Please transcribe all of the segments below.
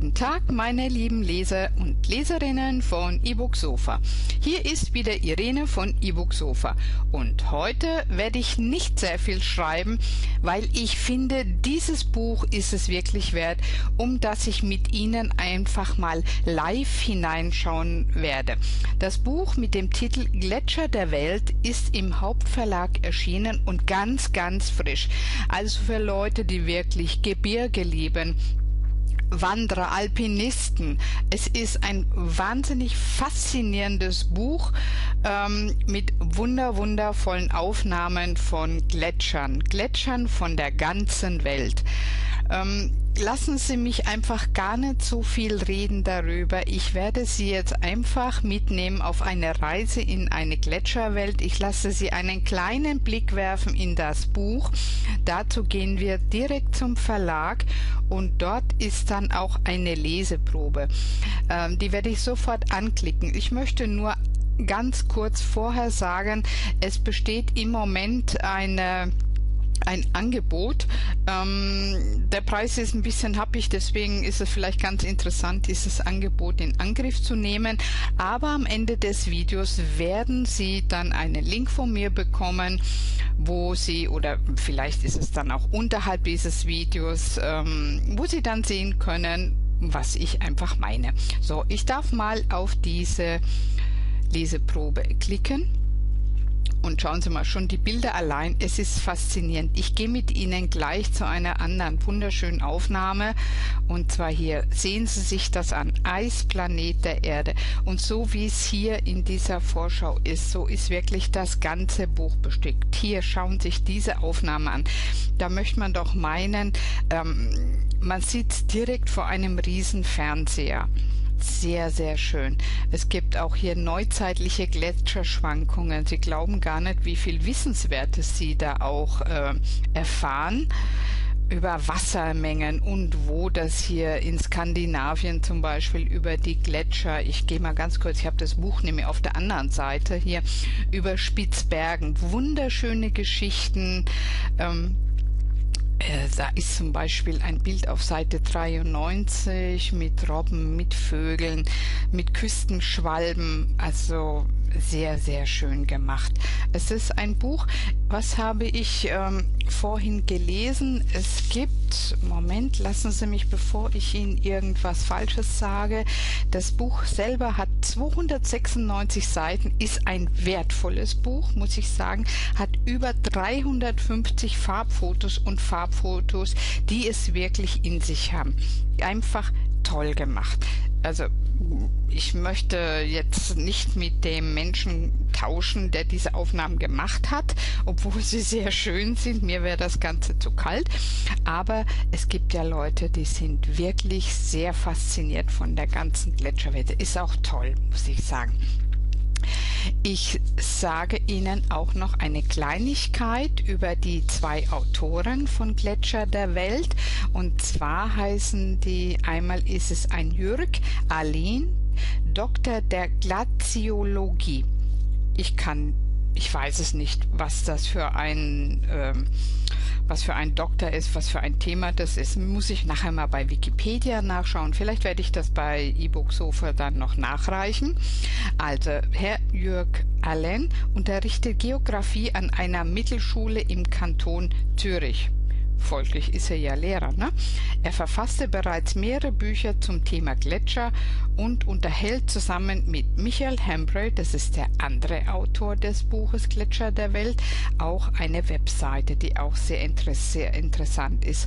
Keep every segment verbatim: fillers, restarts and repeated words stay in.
Guten Tag, meine lieben Leser und Leserinnen von E-Book Sofa. Hier ist wieder Irene von E-Book Sofa und heute werde ich nicht sehr viel schreiben, weil ich finde, dieses Buch ist es wirklich wert, um dass ich mit Ihnen einfach mal live hineinschauen werde. Das Buch mit dem Titel Gletscher der Welt ist im Hauptverlag erschienen und ganz, ganz frisch. Also für Leute, die wirklich Gebirge lieben, Wanderer, Alpinisten. Es ist ein wahnsinnig faszinierendes Buch ähm, mit wunder, wundervollen Aufnahmen von Gletschern, Gletschern von der ganzen Welt. Ähm, lassen Sie mich einfach gar nicht so viel reden darüber. Ich werde Sie jetzt einfach mitnehmen auf eine Reise in eine Gletscherwelt. Ich lasse Sie einen kleinen Blick werfen in das Buch. Dazu gehen wir direkt zum Verlag und dort ist dann auch eine Leseprobe. Ähm, die werde ich sofort anklicken. Ich möchte nur ganz kurz vorher sagen, es besteht im Moment eine ein Angebot. Ähm, der Preis ist ein bisschen happig, deswegen ist es vielleicht ganz interessant, dieses Angebot in Angriff zu nehmen. Aber am Ende des Videos werden Sie dann einen Link von mir bekommen, wo Sie, oder vielleicht ist es dann auch unterhalb dieses Videos, ähm, wo Sie dann sehen können, was ich einfach meine. So, ich darf mal auf diese Leseprobe klicken. Und schauen Sie mal, schon die Bilder allein, es ist faszinierend. Ich gehe mit Ihnen gleich zu einer anderen wunderschönen Aufnahme. Und zwar hier, sehen Sie sich das an, Eisplanet der Erde. Und so wie es hier in dieser Vorschau ist, so ist wirklich das ganze Buch bestückt. Hier, schauen Sie sich diese Aufnahme an. Da möchte man doch meinen, ähm, man sitzt direkt vor einem riesen Fernseher. Sehr, sehr schön. Es gibt auch hier neuzeitliche Gletscherschwankungen. Sie glauben gar nicht, wie viel Wissenswertes Sie da auch äh, erfahren über Wassermengen und wo das hier in Skandinavien zum Beispiel über die Gletscher, ich gehe mal ganz kurz, ich habe das Buch nämlich auf der anderen Seite hier, über Spitzbergen, wunderschöne Geschichten. ähm, Da ist zum Beispiel ein Bild auf Seite dreiundneunzig mit Robben, mit Vögeln, mit Küstenschwalben, also sehr, sehr schön gemacht. Es ist ein Buch, was habe ich ähm, vorhin gelesen? Es gibt, Moment, lassen Sie mich, bevor ich Ihnen irgendwas Falsches sage, das Buch selber hat zweihundertsechsundneunzig Seiten, ist ein wertvolles Buch, muss ich sagen, hat über dreihundertfünfzig Farbfotos und Farbfotos, die es wirklich in sich haben. Einfach toll gemacht. Also ich möchte jetzt nicht mit dem Menschen tauschen, der diese Aufnahmen gemacht hat, obwohl sie sehr schön sind. Mir wäre das Ganze zu kalt. Aber es gibt ja Leute, die sind wirklich sehr fasziniert von der ganzen Gletscherwelt. Ist auch toll, muss ich sagen. Ich sage Ihnen auch noch eine Kleinigkeit über die zwei Autoren von Gletscher der Welt. Und zwar heißen die, einmal ist es ein Jürg Ahlin, Doktor der Glaziologie. Ich kann, ich weiß es nicht, was das für ein, ähm, was für ein Doktor ist, was für ein Thema das ist. Muss ich nachher mal bei Wikipedia nachschauen. Vielleicht werde ich das bei E-Book Sofa dann noch nachreichen. Also, Herr Jürg Ahlin unterrichtet Geografie an einer Mittelschule im Kanton Zürich. Folglich ist er ja Lehrer, ne? Er verfasste bereits mehrere Bücher zum Thema Gletscher und unterhält zusammen mit Michael Hambray, das ist der andere Autor des Buches Gletscher der Welt, auch eine Webseite, die auch sehr, interess sehr interessant ist.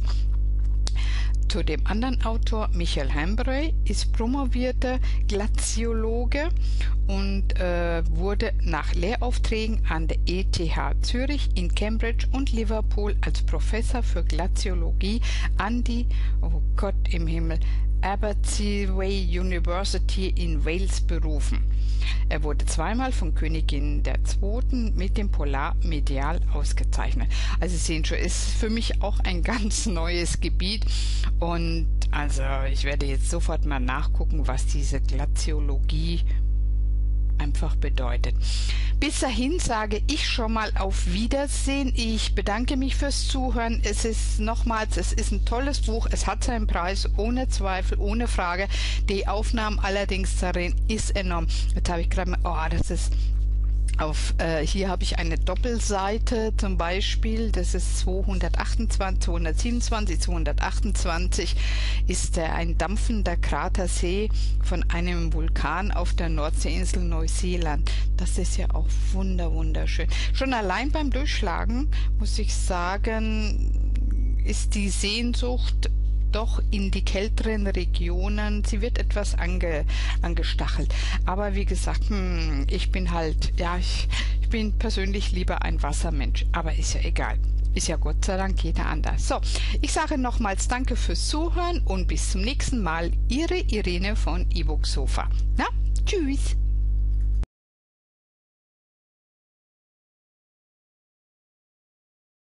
Zu dem anderen Autor, Michael Hambray, ist promovierter Glaziologe und äh, wurde nach Lehraufträgen an der E T H Zürich, in Cambridge und Liverpool als Professor für Glaziologie an die, oh Gott im Himmel, Aberystwyth University in Wales berufen. Er wurde zweimal von Königin der Zweiten mit dem Polarmedial ausgezeichnet. Also Sie sehen schon, ist für mich auch ein ganz neues Gebiet und also ich werde jetzt sofort mal nachgucken, was diese Glaziologie einfach bedeutet. Bis dahin sage ich schon mal auf Wiedersehen. Ich bedanke mich fürs Zuhören. Es ist nochmals, es ist ein tolles Buch. Es hat seinen Preis, ohne Zweifel, ohne Frage. Die Aufnahmen allerdings darin ist enorm. Jetzt habe ich gerade mal, oh, das ist Auf, äh, hier habe ich eine Doppelseite zum Beispiel, das ist zweihundertachtundzwanzig, zweihundertsiebenundzwanzig, zweihundertachtundzwanzig, ist der ein dampfender Kratersee von einem Vulkan auf der Nordseeinsel Neuseeland. Das ist ja auch wunder wunderschön. Schon allein beim Durchschlagen, muss ich sagen, ist die Sehnsucht doch in die kälteren Regionen, sie wird etwas ange, angestachelt. Aber wie gesagt, hm, ich bin halt, ja, ich, ich bin persönlich lieber ein Wassermensch, aber ist ja egal. Ist ja Gott sei Dank jeder anders. So, ich sage nochmals danke fürs Zuhören und bis zum nächsten Mal. Ihre Irene von E-Book Sofa. Na, tschüss!